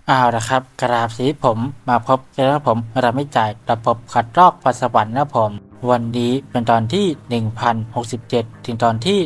เอาละครับกราบสีผมมาพบกันแล้วผมเราไม่จ่ายระบบขัดลอกพรสวรรค์นะผมวันนี้เป็นตอนที่1067ถึงตอนที่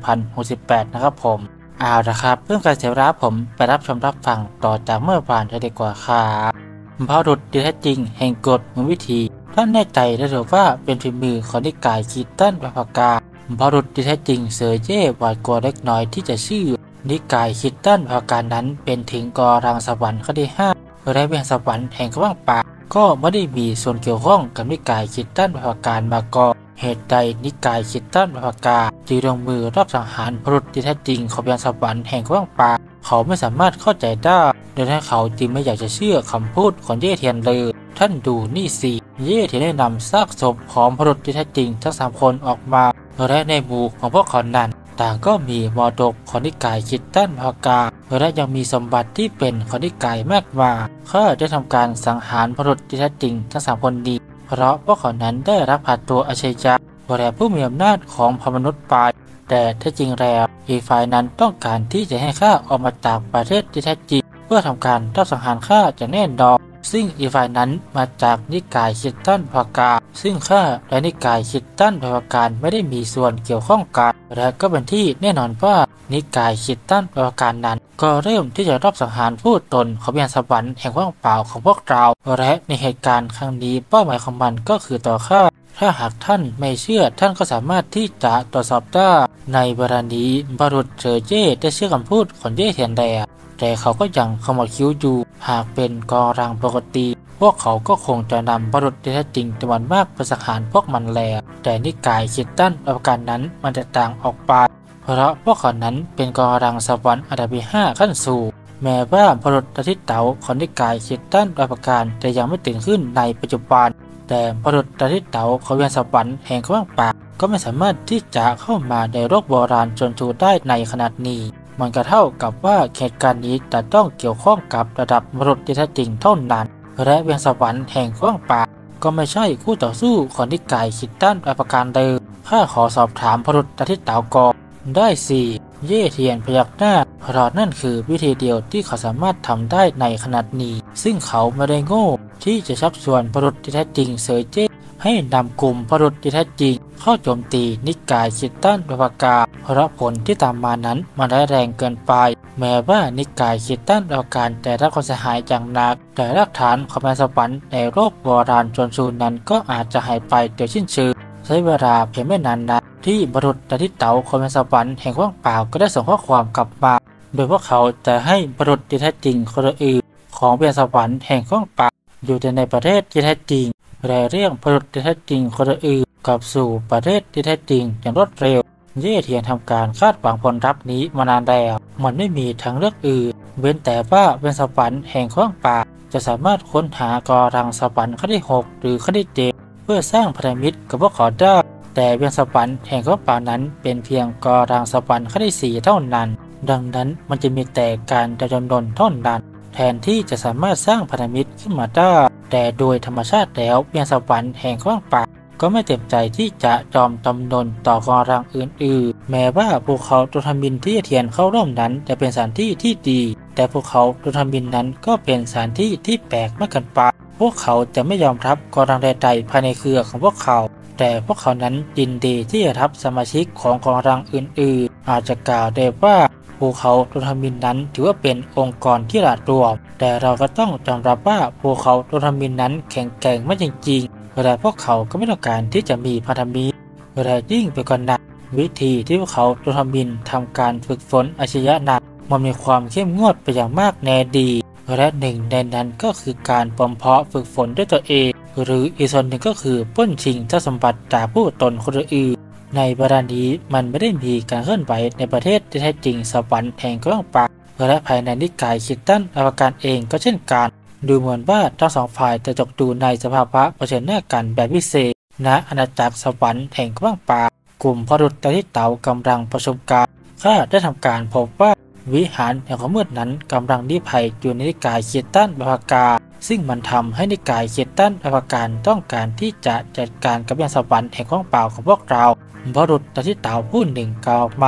1068นะครับผมเอาละครับเพื่อการเสียเวลาผมไปรับชมรับฟังต่อจากเมื่อวานดีกว่าครับพอดุดที่แท้จริงแห่งกฎมือวิธีท่านแน่ใจได้หรือว่าเป็นฝีมือของนิกายคีตันปภากาพอดุดที่แท้จริงเสือเย่หวาดกลัวเล็กน้อยที่จะชื่อนิกายคิดตันภาการนั้นเป็นถึงกอรังสวรรค์ข้อที่5และเวียงสวรรค์แห่งกว้างป่าก็ไม่ได้มีส่วนเกี่ยวข้องกับนิกายคิดตันภาการมาก่อนเหตุใดนิกายคิดตันภากาจึงลงมือรอบสังหารพรุษที่แท้จริงของเวียงสวรรค์แห่งกว้างป่าเขาไม่สามารถเข้าใจได้ดังนั้นเขาจึงไม่อยากจะเชื่อคำพูดของเย่เทียนเลยท่านดูนี่สิเย่เทียนได้นำซากศพของพรุษที่แท้จริงทั้ง3 คนออกมาและในหมู่ของพวกเขานั้นต่างก็มีมรดกของนิกายคิดตันภากาและยังมีสมบัติที่เป็นของนิกายมากมายข้าได้ทำการสังหารพรุษที่แท้จริงทั้ง3 คนนี้เพราะพวกเขานั้นได้รับผ่านตัวอาชญะและผู้มีอำนาจของพมนุษย์ไปแต่แท้จริงแล้วอีกฝ่ายนั้นต้องการที่จะให้ข้าออกมาจากประเทศที่แท้จริงเพื่อทำการรอบสังหารข้าจะแน่นอนซึ่งอีกฝ่ายนั้นมาจากนิกายคิดตันภากาซึ่งข้าและนิกายคิดตันภาการไม่ได้มีส่วนเกี่ยวข้องกันและก็เป็นที่แน่นอนว่านิกายคิดตันภาการนั้นก็เริ่มที่จะรอบสังหารผู้ตนของเวียนสวรรค์แห่งว่างเปล่าของพวกเราและในเหตุการณ์ครั้งนี้เป้าหมายของมันก็คือต่อข้าถ้าหากท่านไม่เชื่อท่านก็สามารถที่จะตรวจสอบได้ในเวลานี้บรุษเจอเจ้ได้เชื่อคำพูดของเย่เทียนแดแต่เขาก็ยังขมวดคิ้วอยู่หากเป็นกอรังปกติพวกเขาก็คงจะนำบรุษที่แท้จริงจำนวนมากไปสังหารพวกมันแล้วแต่นิกายคิดตันประการนั้นมันจะต่างออกไปเพราะพวกเขานั้นเป็นกอรังสวรรค์อันดับที่5ขั้นสูงแม้ว่าบรุษที่เต๋าของนิกายคิดตันประการจะยังไม่ตื่นขึ้นในปัจจุบันแต่บรุษที่เต๋าของเวียนสวรรค์แห่งกว้างป่าก็ไม่สามารถที่จะเข้ามาในโลกโบราณจนถูได้ในขนาดนี้มันก็เท่ากับว่าเหตุการณ์นี้จะต้องเกี่ยวข้องกับระดับบรุษที่แท้จริงเท่านั้นและเวียงสวรรค์แห่งกว้างป่าก็ไม่ใช่คู่ต่อสู้ของนิกายคิดตันประการเดิมข้าขอสอบถามพรุษที่เต๋ากอได้สิเย่เทียนพยักหน้าเพราะนั่นคือวิธีเดียวที่เขาสามารถทำได้ในขนาดนี้ซึ่งเขาไม่ได้โง่ที่จะชักชวนพรุษที่แท้จริงเสยเจ้ให้นำกลุ่มพรุษที่แท้จริงเข้าโจมตีนิกายคิดตันประการเพราะผลที่ตามมานั้นมันได้แรงเกินไปแม้ว่านิกายคิดตันประการแต่ละความเสียหายอย่างหนักแต่รากฐานของแมนสวรรค์ในโลกโบราณจนสูญนั้นก็อาจจะหายไปโดยสิ้นเชิงใช้เวลาเพียงไม่นานนักที่บรุษที่เต๋าของแมนสวรรค์แห่งว่างเปล่าก็ได้ส่งข้อความกลับมาโดยพวกเขาจะให้บรุษที่แท้จริงคนอื่นของแมนสวรรค์แห่งว่างเปล่าอยู่ในประเทศที่แท้จริงและเรียกบรุษที่แท้จริงคนอื่นกลับสู่ประเทศที่แท้จริงอย่างรวดเร็วเย่เทียนทำการคาดหวังผลลัพธ์นี้มานานแล้วมันไม่มีทางเลือกอื่นเว้นแต่ว่าเวนสวรรค์แห่งขว้างป่าจะสามารถค้นหากอรังสวรรค์ขั้นที่6หรือขั้นที่7เพื่อสร้างพันธมิตรกับพวกเขาได้แต่เวนสวรรค์แห่งขว้างป่านั้นเป็นเพียงกอรังสวรรค์ขั้นที่4เท่านั้นดังนั้นมันจะมีแต่การจำนนเท่านั้นแทนที่จะสามารถสร้างพันธมิตรขึ้นมาได้แต่โดยธรรมชาติแล้วเวนสวรรค์แห่งขว้างป่าก็ไม่เต็มใจที่จะจอมจำนนต่อกอรังอื่นๆแม้ว่าภูเขาตุทมินที่เทียนเข้าร่วมนั้นจะเป็นสถานที่ที่ดีแต่ภูเขาตุทมินนั้นก็เป็นสถานที่ที่แปลกมากเกินไปพวกเขาจะไม่ยอมรับกอรังใดๆภายในเครือของพวกเขาแต่พวกเขานั้นยินดีที่จะรับสมาชิกของกอรังอื่นๆอาจจะกล่าวได้ว่าภูเขาตุทมินนั้นถือว่าเป็นองค์กรที่หลาดรวมแต่เราก็ต้องยอมรับว่าภูเขาตุทมินนั้นแข็งแกร่งมากจริงๆแต่พวกเขาก็ไม่ต้องการที่จะมีพันธมิตรแต่ยิ่งไปกว่านั้นวิธีที่พวกเขาตุทมินทำการฝึกฝนอาชญะหนักมันมีความเข้มงวดไปอย่างมากในอดีตและหนึ่งในนั้นก็คือการปลอมเพาะฝึกฝนด้วยตัวเองหรืออีกส่วนหนึ่งก็คือปล้นชิงทรัพย์สมบัติจากผู้ตนคนอื่นในเวลานี้มันไม่ได้มีการเคลื่อนไหวในประเทศที่แท้จริงสวรรค์แห่งกว้างป่าและภายในนิกายคิดตันประการเองก็เช่นกันดูเหมือนว่าทั้งสองฝ่ายจะจบดูในสภาวะเผชิญหน้ากันแบบพิเศษณอาณาจักรสวรรค์แห่งกว้างป่ากลุ่มพรุษที่เต๋ากำลังประชุมกันข้าได้ทำการพบว่าวิหารแห่งความมืดนั้นกำลังลี้ภัยอยู่ในนิกายคิดตันประการซึ่งมันทำให้นิกายคิดตันประการต้องการที่จะจัดการกับยานสวรรค์แห่งกว้างเปล่าของพวกเราพรุษที่เต๋าผู้หนึ่งกล่าวมา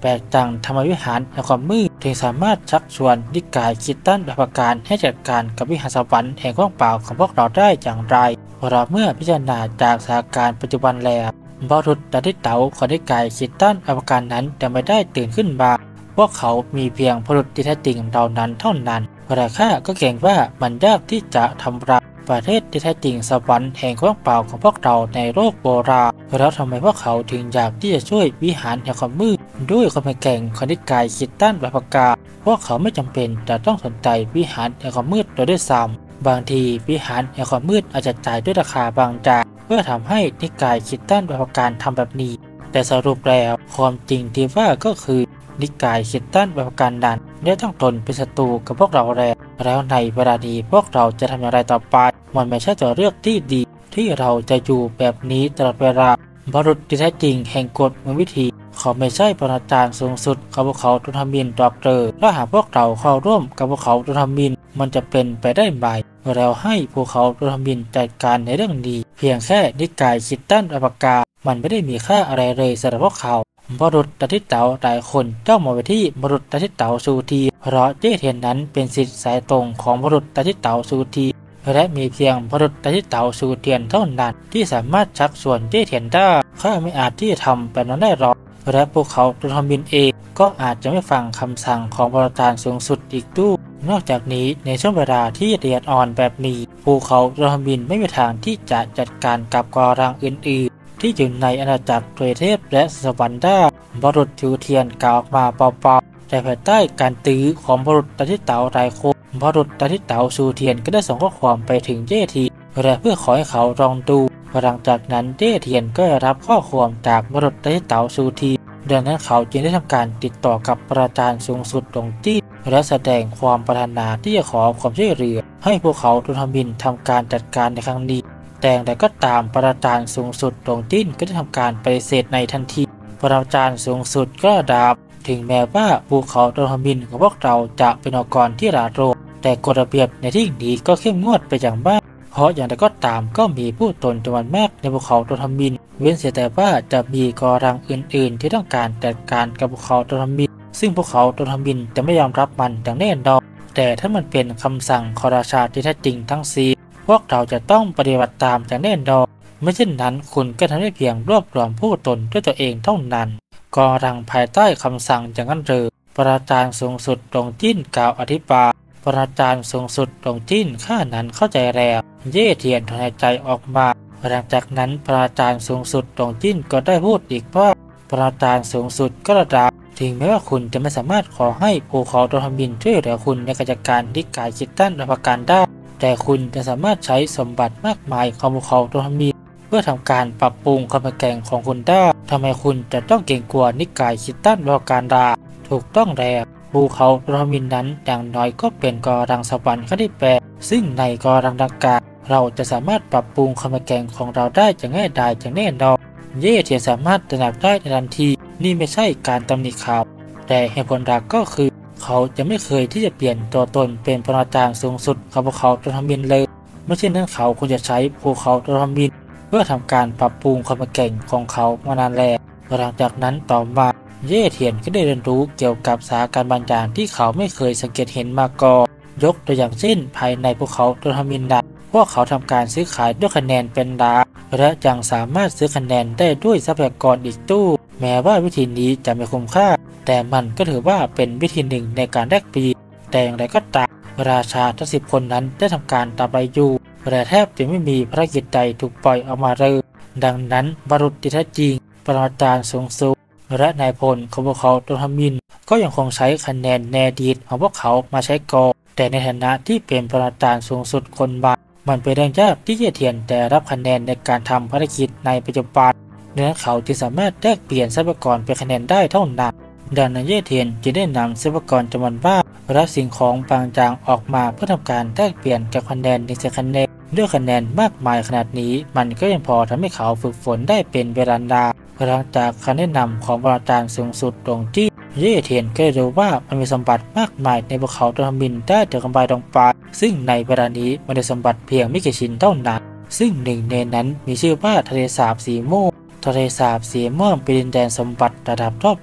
แปลกจังธรรมวิหารแห่งความมืดถึงสามารถชักชวนนิกายคิดตันแบบประการให้จัดการกับวิหารสวรรค์แห่งว่างเปล่าของพวกเราได้อย่างไรเพราะเมื่อพิจารณาจากสถานการณ์ปัจจุบันแล้วบุรุษดาริเต๋าของนิกายคิดตันแบบประการนั้นจะไม่ได้ตื่นขึ้นมาพวกเขามีเพียงบุรุษที่แท้จริงเหล่านั้นเท่านั้นแต่ข้าก็เกรงว่ามันยากที่จะทำลายประเทศที่แท้จริงสวรรค์แห่งว่างเปล่าของพวกเราในโลกโบราณแล้วทำไมพวกเขาถึงอยากที่จะช่วยวิหารแห่งความมืดด้วยความแข็งของนิกายคิดตันแบบประการพวกเขาไม่จำเป็นจะต้องสนใจวิหารแห่งความมืดโดยด้วยซ้ำบางทีวิหารแห่งความมืดอาจจะจ่ายด้วยราคาบางจากเพื่อทำให้นิกายคิดตันแบบประการทำแบบนี้แต่สรุปแล้วความจริงที่ว่าก็คือนิกายคิดตันแบบประการนั้นได้ตั้งตนเป็นศัตรูกับพวกเราแล้วในเวลานี้พวกเราจะทำอย่างไรต่อไปมันไม่ใช่ตัวเลือกที่ดีที่เราจะอยู่แบบนี้ตลอดเวลาบุรุษที่แท้จริงแห่งกฎมวิธีเขาไม่ใช่ปรมาจารย์สูงสุดของพวกเขาตุทมินดอกเตอร์ถ้าหากพวกเราเข้าร่วมกับพวกเขาตุทมินมันจะเป็นไปได้ไหมแล้วให้พวกเขาตุทมินจัดการในเรื่องนี้เพียงแค่นิกายคิดตันอปกามันไม่ได้มีค่าอะไรเลยสำหรับพวกเขาบุรุษดาริเต๋าหลายคนจ้องมองไปที่บุรุษดาริเต๋าซูทีเพราะเจ้เทียนนั้นเป็นศิษย์สายตรงของบุรุษดาริเต๋าซูทีและมีเพียงบุรุษดาริเต๋าซูเทียนเท่านั้นที่สามารถชักชวนเจ้เทียนได้ข้าไม่อาจที่จะทำแบบนั้นได้หรอกและพวกเขาตุทมินเองก็อาจจะไม่ฟังคำสั่งของปรมาจารย์สูงสุดอีกด้วยนอกจากนี้ในช่วงเวลาที่ละเอียดอ่อนแบบนี้พวกเขาตุทมินไม่มีทางที่จะจัดการกับกองรังอื่นๆที่อยู่ในอาณาจักรเทวเทพและสวรรค์ได้บุรุษทิวเทียนกล่าวมาเบาๆแต่ภายใต้การตื้อของบุรุษดาริเต๋าหลายคนบุรุษดาริเต๋าซูเทียนก็ได้ส่งข้อความไปถึงเจ้เทียนและเพื่อขอให้เขาลองดูหลังจากนั้นเจ้เทียนก็ได้รับข้อความจากบุรุษดาริเต๋าซูเทียนดังนั้นเขาจึงได้ทำการติดต่อกับปรมาจารย์สูงสุดตรงจี้และแสดงความปรารถนาที่จะขอความช่วยเหลือให้พวกเขาตุทมินทำการจัดการในครั้งนี้แต่อย่างไรก็ตามปรมาจารย์สูงสุดตรงจิ้นก็ได้ทำการปฏิเสธในทันทีปรมาจารย์สูงสุดก็ดาบถึงแม้ว่าภูเขาตุทมินของพวกเราจะเป็นองค์กรที่ราโรแต่กฎระเบียบในที่นี้ก็เข้มงวดไปอย่างมากเพราะอย่างไรก็ตามก็มีผู้ตนจำนวนมากในภูเขาตุทมินเว้นเสียแต่ว่าจะมีกองรังอื่นๆที่ต้องการจัดการกับภูเขาตุทมินซึ่งภูเขาตุทมินจะไม่ยอมรับมันอย่างแน่นอนแต่ถ้ามันเป็นคำสั่งของราชาที่แท้จริงทั้งสี่พวกเราจะต้องปฏิบัติตามอย่างแน่นอนไม่เช่นนั้นคุณก็ทำได้เพียงรวบรวมผู้ตนด้วยตัวเองเท่านั้นกองรังภายใต้คำสั่งอย่างนั้นเลยปรมาจารย์สูงสุดตรงจิ้นกล่าวอธิบายปรมาจารย์สูงสุดตรงจิ้นข้านั้นเข้าใจแล้วเย่เทียนถอนหายใจออกมาหลังจากนั้นปรมาจารย์สูงสุดตรงจิ้นก็ได้พูดอีกว่าปรมาจารย์สูงสุดก็ระดับถึงแม้ว่าคุณจะไม่สามารถขอให้ภูเขาตุทมินช่วยเหลือคุณในการจัดการนิกายคิดตันประการได้แต่คุณจะสามารถใช้สมบัติมากมายของภูเขาตุทมินเพื่อทำการปรับปรุงความแข็งของคุณได้ทำไมคุณจะต้องเกรงกลัวนิกายคิดตันประการได้ถูกต้องแล้วภูเขาตุทมินนั้นอย่างน้อยก็เป็นกอรังสวรรค์ขั้นที่8ซึ่งในกอรังดังกล่าวเราจะสามารถปรับปรุงความแข็งของเราได้อย่างง่ายดายอย่างแน่นอนเย่เทียนสามารถตระหนักได้ในทันทีนี่ไม่ใช่การตำหนิเขาแต่เหตุผลหลักก็คือเขาจะไม่เคยที่จะเปลี่ยนตัวตนเป็นปรมาจารย์สูงสุดของภูเขาตุทมินเลยไม่เช่นนั้นเขาควรจะใช้ภูเขาตุทมินเพื่อทำการปรับปรุงความแข็งของเขามานานแล้วหลังจากนั้นต่อมาเย่เทียนก็ได้เรียนรู้เกี่ยวกับสถานการณ์บางอย่างที่เขาไม่เคยสังเกตเห็นมาก่อนยกตัวอย่างเช่นภายในภูเขาตุทมินนั้นพวกเขาทำการซื้อขายด้วยคะแนนเป็นล้านและยังสามารถซื้อคะแนนได้ด้วยทรัพยากรอีกตู้แม้ว่าวิธีนี้จะไม่คุ้มค่าแต่มันก็ถือว่าเป็นวิธีหนึ่งในการแลกเปลี่ยนแต่อย่างไรก็ตามราชาทั้ง10 คนนั้นได้ทำการตามไปอยู่แต่แทบจะไม่มีภารกิจใดถูกปล่อยออกมาเลยดังนั้นบุรุษที่แท้จริงปรมาจารย์สูงสุดและนายพลของพวกเขาตุทมินก็ยังคงใช้คะแนนในอดีตของพวกเขามาใช้ก่อแต่ในฐานะที่เป็นปรมาจารย์สูงสุดคนใหม่มันเป็นเรื่องยากที่เย่เทียนแต่รับคะแนนในการทำภารกิจในปัจจุบันดังนั้นเขาจึงสามารถแลกเปลี่ยนทรัพยากรเป็นคะแนนได้เท่านั้นดังนั้นเย่เทียนจึงได้นำทรัพยากรจำนวนมากและสิ่งของบางอย่างออกมาเพื่อทำการแลกเปลี่ยนกับคะแนนในเศษคะแนนด้วยคะแนนมากมายขนาดนี้มันก็ยังพอทำให้เขาฝึกฝนได้เป็นเวลานานหลังจากคำแนะนำของปรมาจารย์สูงสุดตรงที่เย่เทียนก็รู้ว่ามันมีสมบัติมากมายในภูเขาตุทมินได้ถูกทำลายลงไปซึ่งในเวลานี้มันได้สมบัติเพียงไม่กี่ชิ้นเท่านั้นซึ่งหนึ่งในนั้นมีชื่อว่าทะเลสาบสีม่วงทะเลสาบสีม่วงเป็นดินแดนสมบัติระดับทั่วไป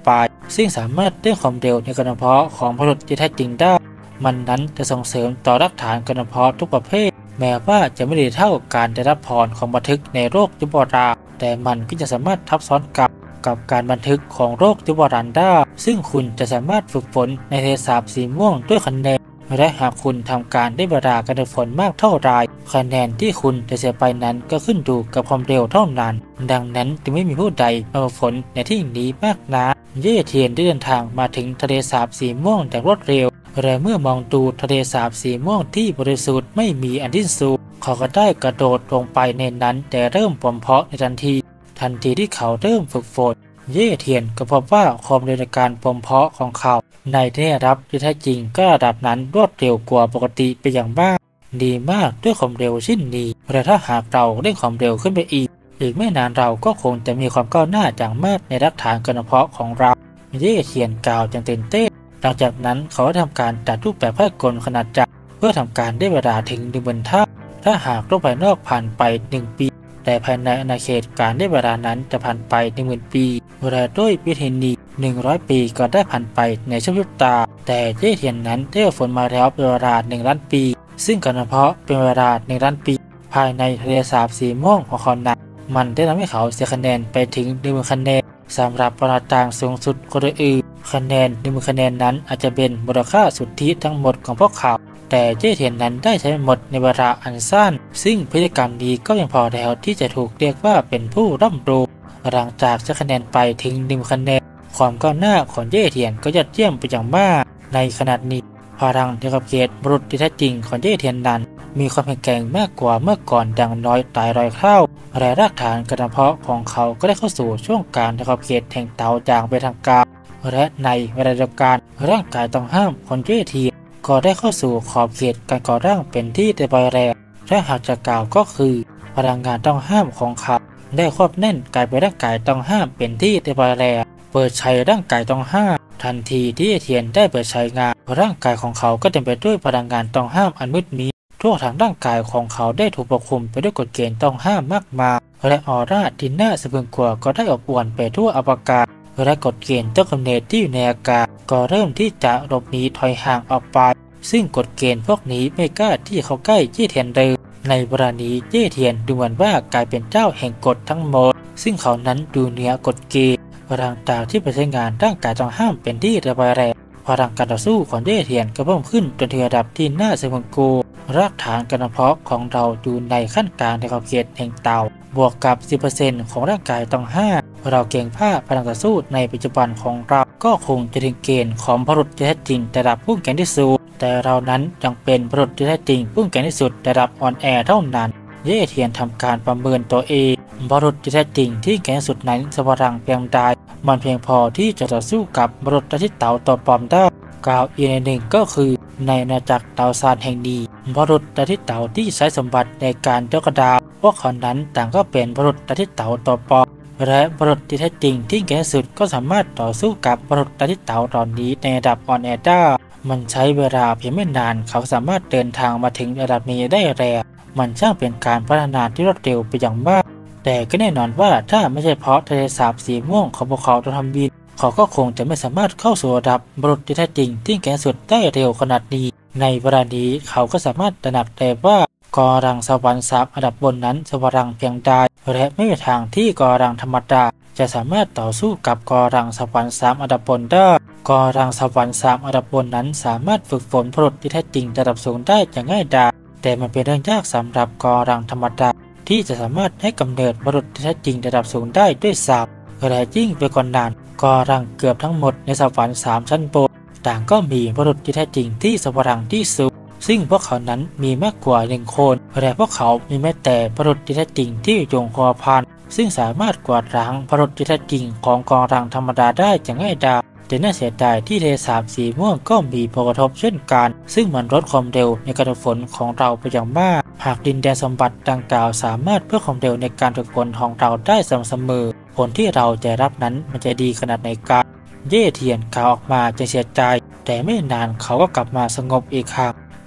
ซึ่งสามารถเร่งความเร็วในการเพาะของพายุที่แท้จริงได้มันนั้นจะส่งเสริมต่อรากฐานการเพาะทุกประเภทแม้ว่าจะไม่ดีเท่าการได้รับพรของบันทึกในโรคยุบราแต่มันก็จะสามารถทับซ้อนกับการบันทึกของโรคยุบราได้ซึ่งคุณจะสามารถฝึกฝนในทะเลสาบสีม่วงด้วยคะแนนและหากคุณทำการได้เวลาการฝึกฝนมากเท่าไรคะแนนที่คุณจะเสียไปนั้นก็ขึ้นอยู่กับความเร็วเท่านั้นดังนั้นจึงไม่มีผู้ใดมาฝึกฝนในที่นี้มากนักเย่เทียนได้เดินทางมาถึงทะเลสาบสีม่วงอย่างรวดเร็วและเมื่อมองดูทะเลสาบสีม่วงที่บริสุทธิ์ไม่มีอันสิ้นสุดเขาก็ได้กระโดดลงไปในนั้นแต่เริ่มบ่มเพาะในทันทีที่เขาเริ่มฝึกฝนเย่เทียนก็พบว่าความเร็วในการบ่มเพาะของเขาในที่ได้รับที่แท้จริงก็ระดับนั้นรวดเร็วกว่าปกติไปอย่างมากดีมากด้วยความเร็วชิ้นนี้และถ้าหากเราเร่งความเร็วขึ้นไปอีกไม่นานเราก็คงจะมีความก้าวหน้าอย่างมากในรากฐานการเพาะของเราเย่เทียนกล่าวอย่างตื่นเต้นหลังจากนั้นเขาได้ทำการจัดรูปแบบพากลขนาดจักรเพื่อทำการได้เวลาถึง10,000 เท่าถ้าหากโลกภายนอกผ่านไป1 ปีแต่ภายในอาณาเขตการได้เวลานั้นจะผ่านไป10,000 ปีและด้วยวิธีนี้100 ปีก็ได้ผ่านไปในชั่วพริบตาแต่เย่เทียนนั้นได้ฝึกฝนมาแล้วเป็นเวลา1 ล้านปีซึ่งการเพาะเป็นเวลา1 ล้านปีภายในทะเลสาบสีม่วงของเขานั้นมันได้ทำให้เขาเสียคะแนนไปถึง10,000 คะแนนสำหรับปราต่างสูงสุดคนอื่นคะแนน10,000 คะแนนนั้นอาจจะเป็นมูลค่าสุทธิทั้งหมดของพวกเขาแต่เย่เทียนนั้นได้ใช้หมดในเวลาอันสั้นซึ่งพฤติกรรมนี้ก็ยังพอแล้วที่จะถูกเรียกว่าเป็นผู้ร่ำรวยหลังจากใช้คะแนนไปถึง10,000 คะแนนความก้าวหน้าของเย่เทียนก็ยอดเยี่ยมไปอย่างมากในขณะนี้พลังในขอบเขตบุรุษที่แท้จริงของเย่เทียนนั้นมีความแข็งแกร่งมากกว่าเมื่อก่อนดังน้อยตาย100 เท่าและรากฐานการเพาะของเขาก็ได้เข้าสู่ช่วงการในขอบเขตแห่งเตาอย่างเป็นทางการและในเวลาเดียวกันร่างกายต้องห้ามของเย่เทียนก็ได้เข้าสู่ขอบเขตการก่อร่างเป็นที่เรียบร้อยแล้วและหากจะกล่าวก็คือพลังงานต้องห้ามของเขาได้ควบแน่นกลายเป็นร่างกายต้องห้ามเป็นที่เรียบร้อยแล้วเปิดใช้ร่างกายต้องห้ามทันทีที่เทียนได้เปิดใช้งานร่างกายของเขาก็เต็มไปด้วยพลังงานต้องห้ามอันมืดมิดทั่วทั้งร่างกายของเขาได้ถูกปกคลุมไปด้วยกฎเกณฑ์ต้องห้ามมากมายและออร่าที่น่าสะพรึงกลัวก็ได้อบอวลไปทั่วอวกาศและกฎเกณฑ์ต้นกำเนิดที่อยู่ในอากาศก็เริ่มที่จะหลบหนีถอยห่างออกไปซึ่งกฎเกณฑ์พวกนี้ไม่กล้าที่เข้าใกล้เย่เทียนเลยในเวลานี้เย่เทียนดูเหมือนว่ากลายเป็นเจ้าแห่งกฎทั้งหมดซึ่งเขานั้นดูเหนือกฎเกณฑ์หลังจากที่ไปใช้งานร่างกายต้องห้ามเป็นที่ระบายแรงพลังการต่อสู้ของเย่เทียนก็เพิ่มขึ้นจนถึงระดับที่น่าสะพรึงกลัวรากฐานการเพาะของเราอยู่ในขั้นกลางในขอบเขตแห่งเตาบวกกับ 10% ของร่างกายต้องห้ามเราเก่งผ้าพลังต่อสู้ในปัจจุบันของเราก็คงจะถึงเกณฑ์ของบุรุษที่แท้จริงระดับผู้แข็งที่สุดแต่เรานั้นยังเป็นบุรุษที่แท้จริงผู้แข็งที่สุดระดับอ่อนแอเท่านั้นเย่เทียนทำการประเมินตัวเองบุรุษที่แท้จริงที่แข็งที่สุดนั้นสวรังเพียงใดมันเพียงพอที่จะต่อสู้กับบุรุษที่เต่าตัวปลอมได้กล่าวอีกในหนึ่งก็คือในอาณาจักรเต่าซานแห่งนี้บุรุษที่เต่าที่ใช้สมบัติในการยกกระดาษพวกเขานั้นต่างก็เป็นบุรุษที่เต่าตัวปลอมและบุรุษที่แท้จริงที่แข็งที่สุดก็สามารถต่อสู้กับบุรุษที่เต่าตอนนี้ในระดับอ่อนแอได้มันใช้เวลาเพียงไม่นานเขาสามารถเดินทางมาถึงระดับนี้ได้แล้วมันช่างเป็นการพัฒนาที่รวดเร็วไปอย่างมากแต่ก็แน่นอนว่าถ้าไม่ใช่เพราะทะเลสาบสีม่วงของพวกเขาทำบินเขาก็คงจะไม่สามารถเข้าสู่ระดับบุรุษที่แท้จริงที่แข็งสุดได้เร็วขนาดนี้ในเวลานี้เขาก็สามารถตระหนักได้ว่ากอรังสวรรค์3 อันดับบนนั้นสวรังเพียงใดและไม่มีทางที่กอรังธรรมดาจะสามารถต่อสู้กับกอรังสวรรค์3 อันดับบนได้กอรังสวรรค์3 อันดับบนนั้นสามารถฝึกฝนบุรุษที่แท้จริงระดับสูงได้อย่างง่ายดายแต่มันเป็นเรื่องยากสำหรับกอรังธรรมดาที่จะสามารถให้กำเนิดบุรุษที่แท้จริงระดับสูงได้ด้วยซ้ำและยิ่งไปกว่านั้นกอรังเกือบทั้งหมดในสวรรค์3 ชั้นบนต่างก็มีบุรุษที่แท้จริงที่สวรังที่สูงซึ่งพวกเขานั้นมีมากกว่า1 คนและพวกเขามีแม้แต่บุรุษที่แท้จริงที่ยงคอพันซึ่งสามารถกวาดล้างบุรุษที่แท้จริงของกอรังธรรมดาได้อย่างง่ายดายแต่น่าเสียดายที่ทะเลสาบสีม่วงก็มีผลกระทบเช่นกันซึ่งมันลดความเร็วในการฝึกฝนของเราไปอย่างมากหากดินแดนสมบัติดังกล่าวสามารถเพิ่มความเร็วในการฝึกฝนของเราได้สม่ำเสมอผลที่เราจะรับนั้นมันจะดีขนาดไหนกันเย่เทียนกล่าวออกมาจะเสียใจแต่ไม่นานเขาก็กลับมาสงบอีกครั้ง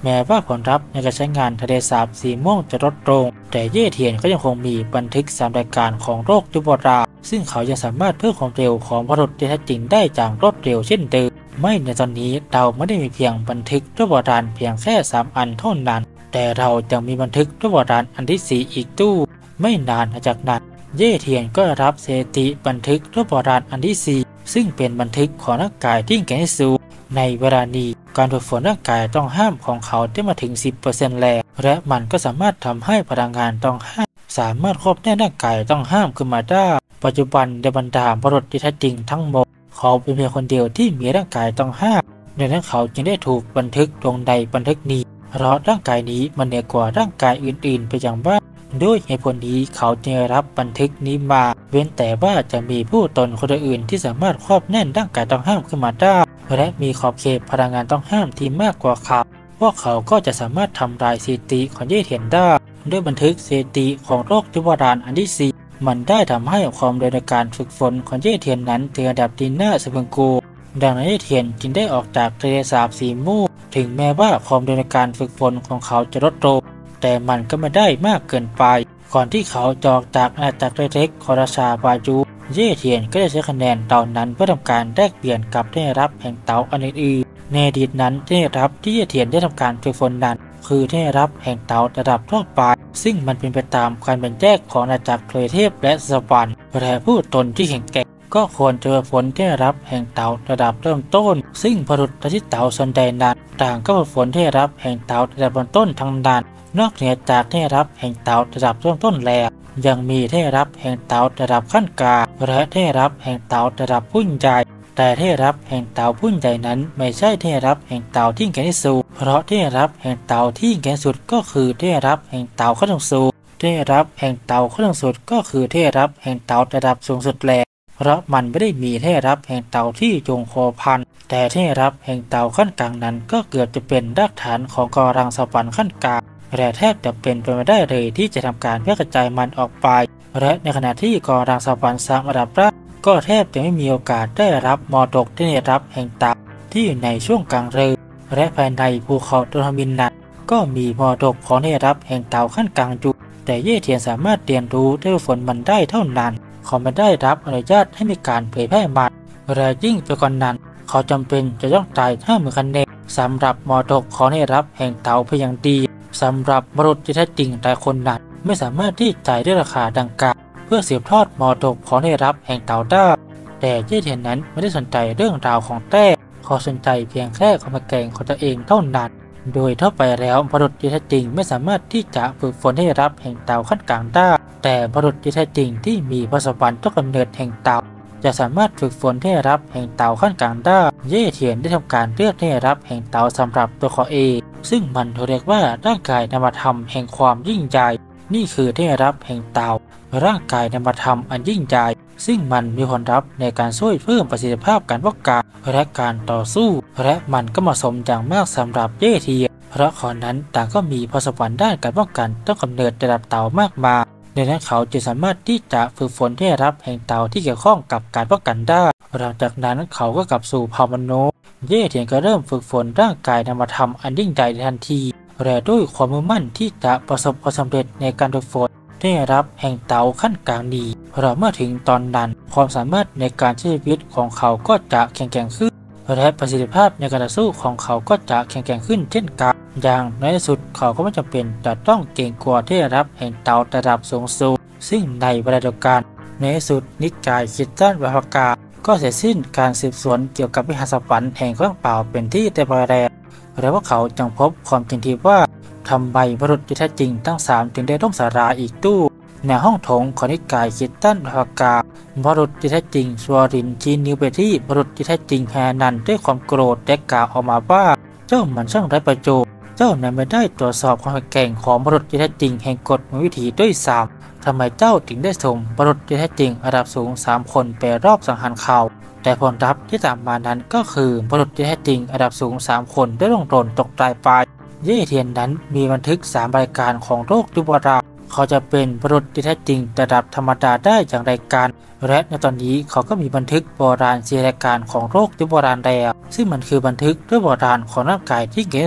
แม้ว่าผลลัพธ์ในการใช้งานทะเลสาบสีม่วงจะลดลงแต่เย่เทียนก็ยังคงมีบันทึก3รายการของโรคยุบราซึ่งเขายังสามารถเพิ่มความเร็วของพรุษที่แท้จริงได้อย่างรวดเร็วเช่นเดิมไม่ในตอนนี้เราไม่ได้มีเพียงบันทึกยุบราเพียงแค่3อันเท่านั้นแต่เรายังมีบันทึกยุบราอันที่4อีกตู้ไม่นานจากนั้นเย่เทียนก็รับสถิติบันทึกยุบราอันที่4ซึ่งเป็นบันทึกของร่างกายที่แข็งที่สุดในเวลานี้การฝึกฝนร่างกายต้องห้ามของเขาได้มาถึง 10% แล้วและมันก็สามารถทำให้พลังงานต้องห้ามสามารถควบแน่ร่างกายต้องห้ามขึ้นมาได้ปัจจุบันในบรรดาบุรุษที่แท้จริงทั้งหมดเขาเป็นเพียงคนเดียวที่มีร่างกายต้องห้ามดังนั้นเขาจึงได้ถูกบันทึกลงในบันทึกนี้เพราะร่างกายนี้มันเหนือกว่าร่างกายอื่นๆไปอย่างมากด้วยเหตุผลนี้เขาจึงรับบันทึกนี้มาเว้นแต่ว่าจะมีผู้ตนคนอื่นที่สามารถควบแน่นร่างกายต้องห้ามขึ้นมาได้และมีขอบเขตพลังงานต้องห้ามที่มากกว่าเขาพวกเขาก็จะสามารถทำลายสถิติของเย่เทียนได้ด้วยบันทึกสถิติของโรคยุบราอันที่4มันได้ทำให้ความเร็วในการฝึกฝนของเย่เทียนนั้นถึงระดับที่น่าสะพรึงกลัวดังนั้นเย่เทียนจึงได้ออกจากทะเลสาบสีม่วงถึงแม้ว่าความเร็วในการฝึกฝนของเขาจะลดลงแต่มันก็ไม่ได้มากเกินไปก่อนที่เขาจะออกจากอาณาจักรเล็กๆของราชาบาจูเย่เทียนก็ได้ใช้คะแนนเหล่านั้นเพื่อทำการแลกเปลี่ยนกับได้รับแห่งเต๋าอันอื่นๆในอดีตนั้นได้รับที่เย่เทียนได้ทำการฝึกฝนนั้นคือได้รับแห่งเต๋าระดับทั่วไปซึ่งมันเป็นไปตามการแบ่งแยกของอาณาจักรเทวเทพและสวรรค์แต่ผู้ตนที่แข็งแกร่งก็ควรจะฝึกฝนได้รับแห่งเต๋าระดับเริ่มต้นซึ่งบุรุษที่เต๋าส่วนใดนั้นต่างก็ฝึกฝนได้รับแห่งเต๋าระดับเริ่มต้นทั้งนั้นนอกเหนือจากได้รับแห่งเต๋าระดับเริ่มต้นแล้วยังมีได้รับแห่งเต๋าระดับขั้นกลางและได้รับแห่งเต๋าระดับผู้ใหญ่แต่ได้รับแห่งเต๋าผู้ใหญ่นั้นไม่ใช่ได้รับแห่งเต๋าที่แข็งที่สุดเพราะได้รับแห่งเต๋าที่แข็งสุดก็คือได้รับแห่งเต๋าขั้นสูงได้รับแห่งเต๋าขั้นสุดก็คือได้รับแห่งเต๋าระดับสูงสุดแล้วเพราะมันไม่ได้มีได้รับแห่งเต๋าที่จงโคพันแต่ได้รับแห่งเต๋าขั้นกลางนั้นก็เกือบจะเป็นรากฐานของกอรังสวรรค์ขั้นกลางและแทบจะเป็นไปไม่ได้เลยที่จะทำการแพร่กระจายมันออกไปและในขณะที่กอรังสวรรค์สามระดับแรกก็แทบจะไม่มีโอกาสได้รับมรดกที่ได้รับแห่งเต๋าที่อยู่ในช่วงกลางเรือและภายในภูเขาโดรามินนั้นก็มีมรดกของได้รับแห่งเต๋าขั้นกลางอยู่แต่เย่เทียนสามารถเรียนรู้ได้ฝนมันได้เท่านั้นเขาไม่ได้รับอนุญาตให้มีการเผยแพร่มันและยิ่งไปกว่านั้นเขาจำเป็นจะต้องจ่าย50,000 คะแนนสำหรับมรดกของได้รับแห่งเต๋าเพียงดีสำหรับบุรุษที่แท้จริงหลายคนนั้นไม่สามารถที่จ่ายด้วยราคาดังกล่าวเพื่อสืบทอดมรดกของได้รับแห่งเต๋าได้แต่เย่เทียนนั้นไม่ได้สนใจเรื่องราวของแต้เขาสนใจเพียงแค่ความแกร่งของตัวเองเท่านั้นโดยทั่วไปแล้วบุรุษที่แท้จริงไม่สามารถที่จะฝึกฝนให้รับแห่งเต๋าขั้นกลางได้แต่บุรุษที่แท้จริงที่มีพรสวรรค์ต้นกำเนิดแห่งเต๋าจะสามารถฝึกฝนให้รับแห่งเต๋าขั้นกลางได้เย่เทียนได้ทำการเลือกให้รับแห่งเต๋าสำหรับตัวเขาเองซึ่งมันเรียกว่าร่างกายนามธรรมแห่งความยิ่งใหญ่นี่คือได้รับแห่งเต๋าร่างกายนามธรรมอันยิ่งใหญ่ซึ่งมันมีผลลัพธ์ในการช่วยเพิ่มประสิทธิภาพการป้องกันและการต่อสู้และมันก็เหมาะสมอย่างมากสำหรับเย่เทียนเพราะเขานั้นต่างก็มีพรสวรรค์ด้านการป้องกันต้นกำเนิดระดับเต๋ามากมายดังนั้นเขาจะสามารถที่จะฝึกฝนได้รับแห่งเต๋าที่เกี่ยวข้องกับการป้องกันได้หลังจากนั้นเขาก็กลับสู่เผ่ามนุษย์เย่เทียนก็เริ่มฝึกฝนร่างกายนามธรรมอันยิ่งใหญ่ในทันทีและด้วยความมุ่งมั่นที่จะประสบความสำเร็จในการฝึกฝนได้รับแห่งเต๋าขั้นกลางนี้เพราะเมื่อถึงตอนนั้นความสามารถในการใช้ชีวิตของเขาก็จะแข็งแกร่งขึ้นและประสิทธิภาพในการต่อสู้ของเขาก็จะแข็งแกร่งขึ้นเช่นกันอย่างในที่สุดเขาก็ไม่จำเป็นจะต้องเก่งกว่าที่ได้รับแห่งเต๋าระดับสูงสุดซึ่งในเวลาเดียวกันในที่สุดนิกายคริสตัลวาฮากาก็เสร็จสิ้นการสืบสวนเกี่ยวกับวิหารสวรรค์แห่งเครื่องเปล่าเป็นที่เรียบร้อยแล้วและว่าเขาจึงพบความจริงที่ว่าทำไมบุรุษที่แท้จริงทั้ง3จึงได้ร่มสาราอีกตู้ในห้องโถงของนิกายคริสตัลวาฮากาบุรุษที่แท้จริงสวารินชี้นิ้วไปที่บุรุษที่แท้จริงแฮนันด้วยความโกรธและกล่าวออกมาว่าเจ้ามันช่างไร้ประโยชน์เจ้านั้นไม่ได้ตรวจสอบความแข็งของบุรุษที่แท้จริงแห่งกฎวิถีด้วยซ้ำทำไมเจ้าถึงได้ส่งบุรุษที่แท้จริงระดับสูง3 คนไปรอบสังหารเขาแต่ผลลัพธ์ที่ตามมานั้นก็คือบุรุษที่แท้จริงระดับสูง3 คนได้ลงหล่นตกตายไปเย่เทียนนั้นมีบันทึก3 รายการของโรคยุบราเขาจะเป็นบุรุษที่แท้จริงระดับธรรมดาได้อย่างไรกันและในตอนนี้เขาก็มีบันทึกโบราณ4 รายการของโรคยุบราแล้วซึ่งมันคือบันทึกด้วยโบราณของร่างกายที่เกสู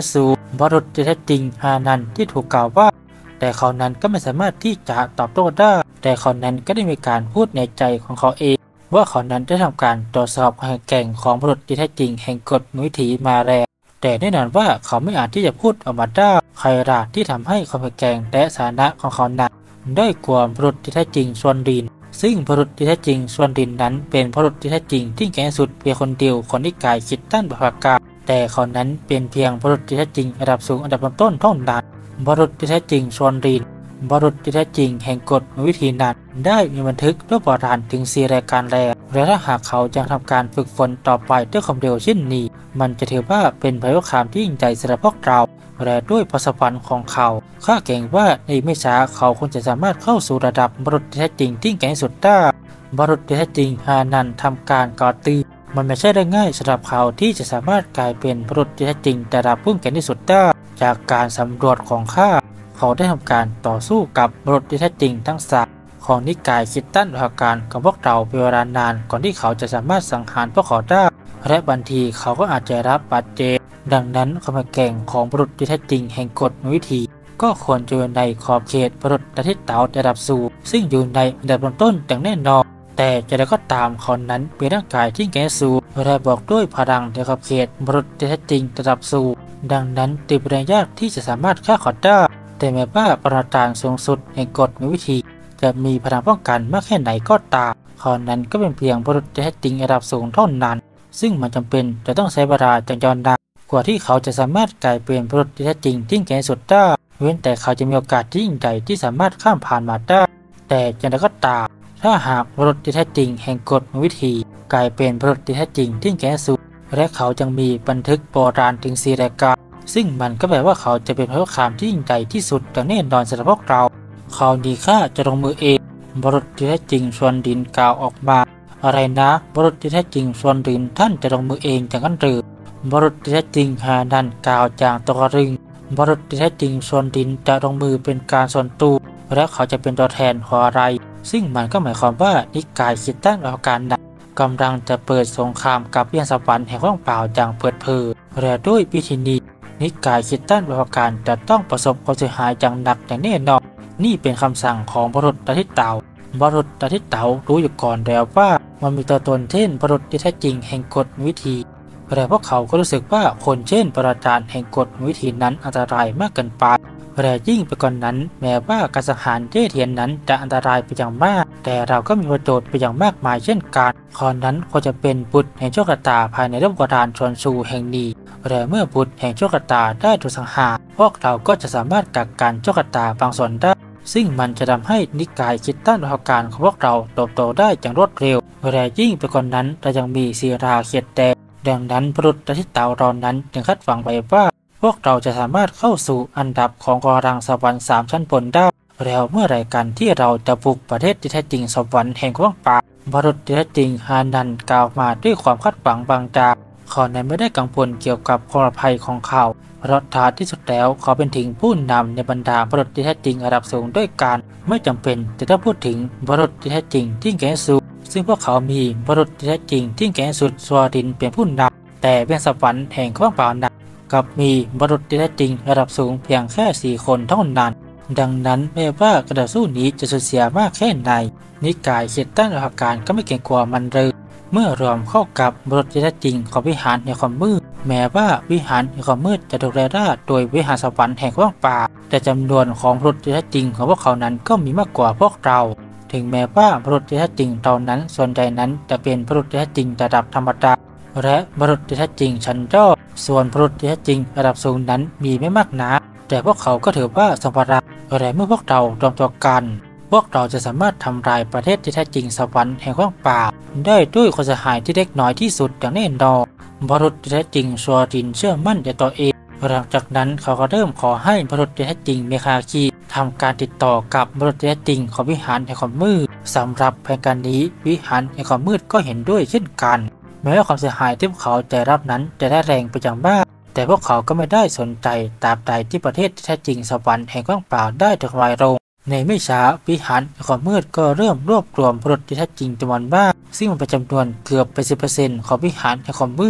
บุรุษที่แท้จริงอานันต์ที่ถูกกล่าวว่าแต่เขานั้นก็ไม่สามารถที่จะตอบโต้ได้แต่เขานั้นก็ได้มีการพูดในใจของเขาเองว่าเขานั้นได้ทำการตรวจสอบความแข็งแกร่งของบุรุษที่แท้จริงแห่งกฎวิถีมาแล้วแต่แน่นอนว่าเขาไม่อาจที่จะพูดออกมาได้ใครล่ะที่ทำให้ความแข็งแกร่งและฐานะของเขานั้นได้กว่าบุรุษที่แท้จริงส่วนดินซึ่งบุรุษที่แท้จริงส่วนดินนั้นเป็นบุรุษที่แท้จริงที่แก่สุดเพียงคนเดียวคนที่กายคิดต้านบุพกาแต่เขานั้นเป็นเพียงบุรุษที่แท้จริงระดับสูงอันดับต้นเท่านั้นบุรุษที่แท้จริงส่วนดินบุรุษที่แท้จริงแห่งกฎวิธีนั้นได้มีบันทึกด้วยโบราณถึง4 รายการแล้วและถ้าหากเขายังทำการฝึกฝนต่อไปด้วยความเร็วเช่นนี้มันจะถือว่าเป็นภัยคุกคามที่ยิ่งใหญ่สำหรับพวกเราและด้วยพรสวรรค์ของเขาข้าเก่งว่าในไม่ช้าเขาคงจะสามารถเข้าสู่ระดับบุรุษที่แท้จริงที่แข็งสุดได้บุรุษที่แท้จริงอานันต์ทำการก่อตื้อมันไม่ใช่ได้ง่ายสำหรับเขาที่จะสามารถกลายเป็นบุรุษที่แท้จริงระดับผู้แข็งที่สุดได้จากการสำรวจของข้าเขาได้ทำการต่อสู้กับบุรุษที่แท้จริงทั้งสามของนิกายคิดตันอาการของพวกเราเป็นเวลานานก่อนที่เขาจะสามารถสังหารพวกเขาได้และบางทีเขาก็อาจจะรับบาดเจ็บดังนั้นความแข็งของบุรุษที่แท้จริงแห่งกฎวิธีก็ควรจะอยู่ในขอบเขตบุรุษที่เต่าระดับสูงซึ่งอยู่ในระดับต้นอย่างแน่นอนแต่จะได้ก็ตามเขานั้นเป็นร่างกายที่แข็งสูงและบอกด้วยพลังในขอบเขตบุรุษที่แท้จริงระดับสูงดังนั้นจึงเป็นยากที่จะสามารถฆ่าเขาได้แต่แม้ว่าปราการสูงสุดแห่งกฎวิธีจะมีพลังป้องกันมากแค่ไหนก็ตามเขานั้นก็เป็นเพียงบุรุษที่แท้จริงระดับสูงเท่านั้นซึ่งมันจำเป็นจะต้องใช้เวลาจนยาวนานกว่าที่เขาจะสามารถกลายเป็นบุรุษที่แท้จริงที่แข็งสุดได้เว้นแต่เขาจะมีโอกาสที่ยิ่งใหญ่ที่สามารถข้ามผ่านมาได้แต่อย่างไรก็ตามถ้าหากบุรุษที่แท้จริงแห่งกฎวิธีกลายเป็นบุรุษที่แท้จริงที่แข็งสุดและเขายังมีบันทึกโบราณถึง4 รายการซึ่งมันก็แปลว่าเขาจะเป็นภัยคุกคามที่ยิ่งใหญ่ที่สุดอย่างแน่นอนสำหรับพวกเราเขาดีค่าจะลงมือเองบุรุษที่แท้จริงส่วนดินกล่าวออกมาอะไรนะบุรุษที่แท้จริงส่วนดินท่านจะลงมือเองอย่างนั้นหรือบุรุษที่แท้จริงหานันกล่าวอย่างตระหนึ่งบุรุษที่แท้จริงส่วนดินจะลงมือเป็นการส่วนตัวและเขาจะเป็นตัวแทนของอะไรซึ่งมันก็หมายความว่านิกายคิดตั้งอาการนั้นกำลังจะเปิดสงครามกับวิญญาณสวรรค์แห่งว่างเปล่าอย่างเปิดเผยและด้วยวิธีนี้นิกายคิดตั้งอาการจะต้องประสบความเสียหายอย่างหนักอย่างแน่นอนนี่เป็นคำสั่งของบุรุษที่เต่าบุรุษที่เต่ารู้อยู่ก่อนแล้วว่ามันมีตัวตนเช่นบุรุษที่แท้จริงแห่งกฎวิธีแต่พวกเขาก็รู้สึกว่าคนเช่นปราจารย์แห่งกฎวิธีนั้นอันตรายมากเกินไปแต่ยิ่งไปกว่านนั้นแม้ว่าการสังหารเจ้เทียนนั้นจะอันตรายไปอย่างมากแต่เราก็มีประโยชน์ไปอย่างมากมายเช่นกันข้อนั้นควรจะเป็นบุตรแห่งโชคชะตาภายในร่มกระดานชวนชูแห่งนี้แต่เมื่อบุตรแห่งโชคชะตาได้ถูกสังหารพวกเราก็จะสามารถกักกันโชคชะตาบางส่วนได้ซึ่งมันจะทำให้นิกายคิดต้านอาการของพวกเราเติบโตได้อย่างรวดเร็วแต่ยิ่งไปกว่านั้นเรายังมีศิราเขียดแดงดังนั้นบุรุษที่เต่าเรานั้นจึงคาดหวังไว้ว่าพวกเราจะสามารถเข้าสู่อันดับของกรังสวรรค์3 ชั้นบนได้แล้วเมื่อไรกันที่เราจะบุกประเทศที่แท้จริงสวรรค์แห่งว่างเปล่าบุรุษที่แท้จริงฮานันกล่าวมาด้วยความคาดหวังบางจากเขานั้นไม่ได้กังวลเกี่ยวกับความปลอดภัยของเขาเพราะท้ายที่สุดแล้วเขาเป็นถึงผู้นำในบรรดาบุรุษที่แท้จริงระดับสูงด้วยกันไม่จำเป็นจะต้องพูดถึงบุรุษที่แท้จริงที่แข็งสุดซึ่งพวกเขามีบุรุษที่แท้จริงที่แข็งสุดสวาดินเป็นผู้นำแต่เวียนสวรรค์แห่งว่างเปล่านั้นกับมีบุรุษที่แท้จริงระดับสูงเพียงแค่4 คนเท่านั้นดังนั้นแม้ว่ากระดาษสู้นี้จะสูญเสียมากแค่ไหนนิกายคิดตั้งอาการก็ไม่เก่งกว่ามันเลยเมื่อรวมเข้ากับบุรุษที่แท้จริงของวิหารในความมืดแม้ว่าวิหารในความมืดจะถูกไล่ล่าโดยวิหารสวรรค์แห่งว่างเปล่าแต่จำนวนของบุรุษที่แท้จริงของพวกเขานั้นก็มีมากกว่าพวกเราถึงแม้ว่าบุรุษที่แท้จริงตอนนั้นส่วนใหญ่นั้นจะเป็นบุรุษที่แท้จริงระดับธรรมดาและบุรุษที่แท้จริงชั้นยอดส่วนบุรุษที่แท้จริงระดับสูงนั้นมีไม่มากนักแต่พวกเขาก็ถือว่าสมบัติและเมื่อพวกเรารวมตัวกันพวกเราจะสามารถทำลายประเทศที่แท้จริงสวรรค์แห่งว่างเปล่าได้ด้วยความเสียหายที่เล็กน้อยที่สุดอย่างแน่นอนบุรุษที่แท้จริงชัวรินเชื่อมั่นในตัวเองหลังจากนั้นเขาก็เริ่มขอให้บุรุษที่แท้จริงเมคาคีทำการติดต่อกับบุรุษที่แท้จริงของวิหารแห่งความมืดสำหรับแผนการนี้วิหารแห่งความมืดก็เห็นด้วยเช่นกันแม้ว่าความเสียหายที่พวกเขาจะรับนั้นจะได้แรงไปอย่างมากแต่พวกเขาก็ไม่ได้สนใจตราบใดที่ประเทศที่แท้จริงสวรรค์แห่งว่างเปล่าได้ถูกทำลายลงในไม่ช้าวิหารแห่งความมืดก็เริ่มรวบรวมบุรุษที่แท้จริงจำนวนมากซึ่งมันเป็นจำนวนเกือบ80%ของวิหารแห่งความมืด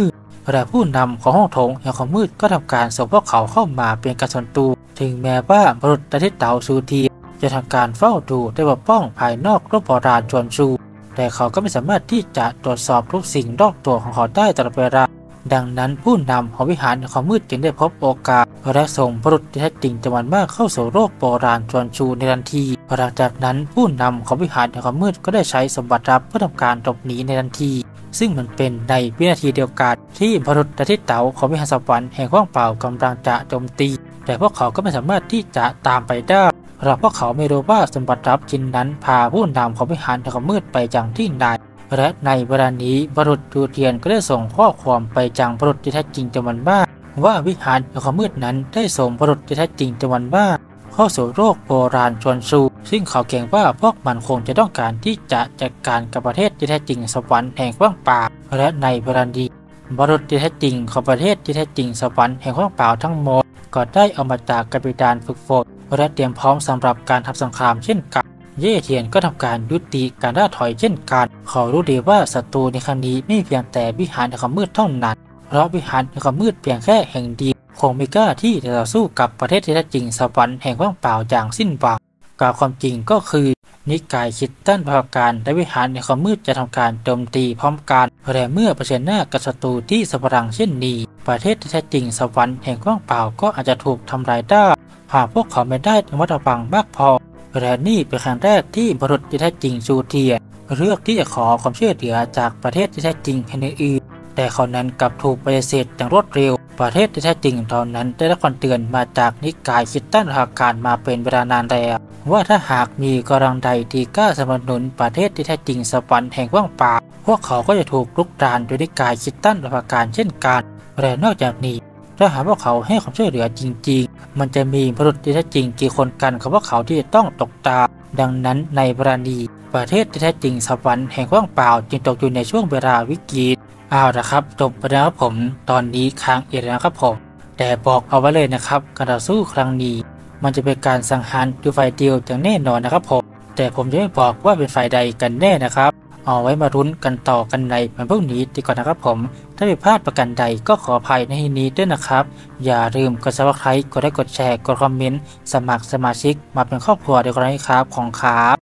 และผู้นำของห้องโถงแห่งความมืดก็ทำการส่งพวกเขาเข้ามาเป็นการส่วนตัวถึงแม้ว่าบุรุษอาทิตย์เต๋าซูเทียจะทำการเฝ้าดูได้ปกป้องภายนอกรูปโบราณจวนชูแต่เขาก็ไม่สามารถที่จะตรวจสอบทุกสิ่งรอบตัวของเขาได้ตลอดเวลาดังนั้นผู้นำของวิหารแห่งความมืดจึงได้พบโอกาสและส่งบุรุษที่แท้จริงจำนวนมากเข้าสู่โลกโบราณจวนชูในทันทีหลังจากนั้นผู้นำของวิหารแห่งความมืดก็ได้ใช้สมบัติลับเพื่อทำการหลบหนีในทันทีซึ่งมันเป็นในวินาทีเดียวกันที่บุรุษอาทิตย์เต๋าของวิหารสวรรค์แห่งว่างเปล่ากำลังจะโจมตีแต่พวกเขาก็ไม่สามารถที่จะตามไปได้เพราะพวกเขาไม่รู้ว่าสมบัติลับชิ้นนั้นพาผู้นำของวิหารแห่งความมืดไปยังที่ใดและในเวลานี้บุรุษจูเทียนก็ได้ส่งข้อความไปยังบุรุษที่แท้จริงจำนวนมากว่าวิหารแห่งความมืดนั้นได้ส่งบุรุษที่แท้จริงจำนวนมากเข้าสู่โลกโบราณชวนชูซึ่งเขาเกรงว่าพวกมันคงจะต้องการที่จะจัดการกับประเทศที่แท้จริงสวรรค์แห่งว่างเปล่าและในเวลานี้บุรุษที่แท้จริงของประเทศที่แท้จริงสวรรค์แห่งว่างเปล่าทั้งหมดก็ได้เอามาจากกัปตันฝึกฝนและเตรียมพร้อมสำหรับการทำสงครามเช่นกันเย่เทียนก็ทำการยุติการล่าถอยเช่นกันเขารู้ดีว่าศัตรูในครั้งนี้ไม่เพียงแต่วิหารแห่งความมืดเท่านั้นเพราะวิหารแห่งความมืดเพียงแค่แห่งเดียวคงไม่กล้าที่จะต่อสู้กับประเทศที่แท้จริงสวรรค์แห่งว่างเปล่าอย่างสิ้นหวังกล่าวความจริงก็คือนิกายคิดต้านภาการและวิหารแห่งความมืดจะทำการโจมตีพร้อมกันแต่เมื่อเผชิญหน้ากับศัตรูที่สับพลังเช่นนี้ประเทศที่แท้จริงสวรรค์แห่งว่างเปล่าก็อาจจะถูกทำลายได้หากพวกเขาไม่ได้ระมัดระวังมากพอและนี่เป็นครั้งแรกที่บุรุษที่แท้จริงจูเทียนเลือกที่จะขอความช่วยเหลือจากประเทศที่แท้จริงแห่งอื่นแต่เขานั้นกลับถูกปฏิเสธอย่างรวดเร็วประเทศที่แท้จริงตอนนั้นได้รับคำเตือนมาจากนิกายคิดต้านภาการมาเป็นเวลานานแล้วว่าถ้าหากมีกำลังใดที่กล้าสนับสนุนประเทศที่แท้จริงสวรรค์แห่งว่างเปล่าพวกเขาก็จะถูกลุกรานโดยนิกายคิดต้านภาการเช่นกันและนอกจากนี้ถ้าหากว่าเขาให้ความช่วยเหลือจริงๆมันจะมีบุรุษที่แท้จริงกี่คนกันกับว่าเขาที่จะต้องตกตาดังนั้นในเวลานี้ประเทศที่แท้จริงสวรรค์แห่งว่างเปล่าจึงตกอยู่ในช่วงเวลาวิกฤตเอาละครับจบไปแล้วครับผมตอนนี้ค้างอีกแล้วครับผมแต่บอกเอาไว้เลยนะครับการต่อสู้ครั้งนี้มันจะเป็นการสังหารอยู่ฝ่ายเดียวอย่างแน่นอนนะครับผมแต่ผมจะไม่บอกว่าเป็นฝ่ายใดกันแน่นะครับเอาไว้มารุ้นกันต่อกันในวันพรุ่งนี้ดีกว่านะครับผมถ้าผิดพลาดประการใดก็ขออภัยในที่นี้ด้วยนะครับอย่าลืมกด Subscribe กดไลค์กดแชร์กดคอมเมนต์สมัครสมาชิกมาเป็นครอบครัวเดียวกันนะครับของครับ